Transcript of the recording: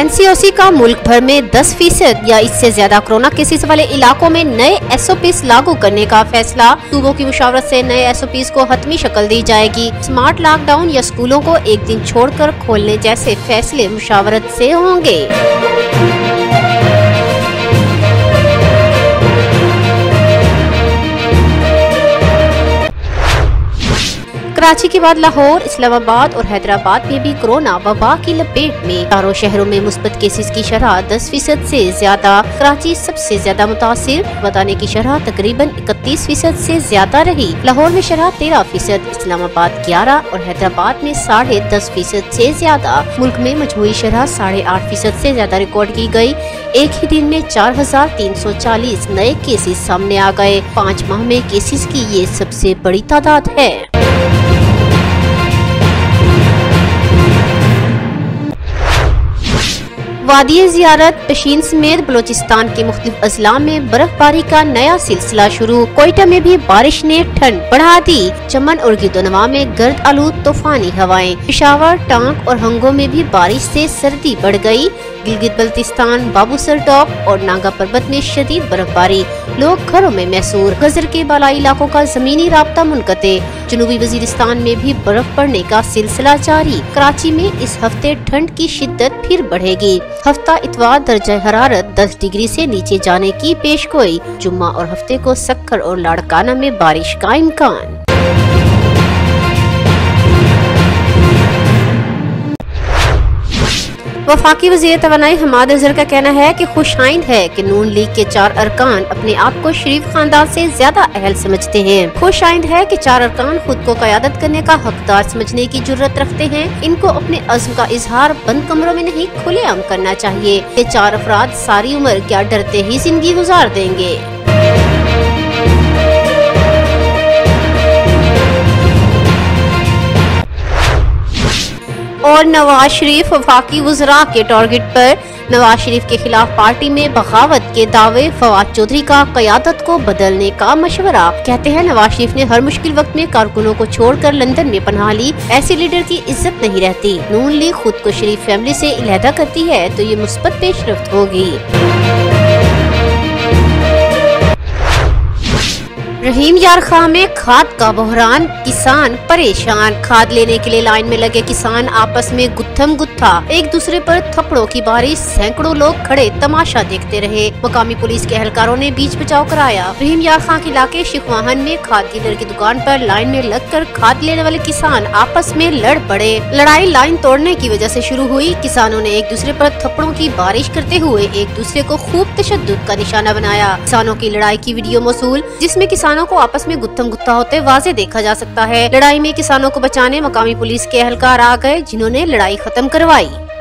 NCOC का मुल्क भर में 10% या इससे ज्यादा कोरोना केसेस वाले इलाकों में नए SOPs लागू करने का फैसला। सूबों की मुशावरत से नए SOPs को हतमी शक्ल दी जाएगी। स्मार्ट लॉकडाउन या स्कूलों को एक दिन छोड़कर खोलने जैसे फैसले मुशावरत से होंगे। कराची के बाद लाहौर, इस्लामाबाद और हैदराबाद में भी कोरोना वबा की लपेट में। चारों शहरों में मुस्बत केसेस की शरह 10% से ज्यादा। कराची सबसे ज्यादा मुतासिर, बताने की शरह तकरीबन 31% से ज्यादा रही। लाहौर में शरह 13%, इस्लामाबाद 11 और हैदराबाद में 10.5% से ज्यादा। मुल्क में मजमूई शरह 8.5% से ज्यादा रिकॉर्ड की गई। एक ही दिन में 4340 नए केसेस सामने आ गए। 5 माह में केसेस की ये सबसे बड़ी तादाद है। वादी ज़ियारत, पशीन समेत बलोचिस्तान के मुख्तलिफ अजला में बर्फबारी का नया सिलसिला शुरू। कोयटा में भी बारिश ने ठंड बढ़ा दी। चमन और गिरदोनवा में गर्द आलूद तूफानी हवाएं। पेशावर, टांग और हंगो में भी बारिश से सर्दी बढ़ गई। गिलगित बल्तिस्तान, बाबूसर टॉप और नागा पर्वत में शदीद बर्फबारी। लोग घरों में महसूर। गजर के बालाई इलाकों का जमीनी राब्ता मुनक़ते। जनूबी वजीरिस्तान में भी बर्फ पड़ने का सिलसिला जारी। कराची में इस हफ्ते ठंड की शिद्दत फिर बढ़ेगी। हफ्ता इतवार दर्जा हरारत 10 डिग्री से नीचे जाने की पेशगोई। जुम्मा और हफ्ते को सक्कर और लाड़काना में बारिश का इम्कान। वफाकी वज़ीर तवानाई हमाद अजहर का कहना है कि खुशाइंद है कि नून लीग के 4 अरकान अपने आप को शरीफ खानदान से ज्यादा अहल समझते हैं। खुशाइंद है कि 4 अरकान खुद को क़यादत करने का हकदार समझने की जुर्रत रखते हैं। इनको अपने अज़्म का इजहार बंद कमरों में नहीं खुलेआम करना चाहिए। ये 4 अफराद सारी उम्र क्या डरते ही जिंदगी गुजार देंगे। और नवाज शरीफ वफाकी वज़रा के टारगेट पर। नवाज शरीफ के खिलाफ पार्टी में बगावत के दावे। फवाद चौधरी का क़यादत को बदलने का मशवरा। कहते हैं नवाज शरीफ ने हर मुश्किल वक्त में कारकुनों को छोड़कर लंदन में पनाह ली। ऐसे लीडर की इज्जत नहीं रहती। नून लीग खुद को शरीफ फैमिली से अलहदा करती है तो ये मुस्बत पेशरफ्त होगी। रहीम यार खां में खाद का बहरान, किसान परेशान। खाद लेने के लिए लाइन में लगे किसान आपस में गुत्थम गुत्था। एक दूसरे पर थप्पड़ों की बारिश। सैकड़ों लोग खड़े तमाशा देखते रहे। मकामी पुलिस के एहलकारों ने बीच बचाव कराया। रहीम यार खां के इलाके शिखवाहन में खाद डीलर की दुकान पर लाइन में लगकर खाद लेने वाले किसान आपस में लड़ पड़े। लड़ाई लाइन तोड़ने की वजह से शुरू हुई। किसानों ने एक दूसरे पर थप्पड़ों की बारिश करते हुए एक दूसरे को खूब तशद्दुद का निशाना बनाया। किसानों की लड़ाई की वीडियो मौसूल, जिसमें किसानों को आपस में गुत्थम गुत्था होते वाज़े देखा जा सकता है। लड़ाई में किसानों को बचाने मकामी पुलिस के एहलकार आ गए, जिन्होंने लड़ाई खत्म करवाई।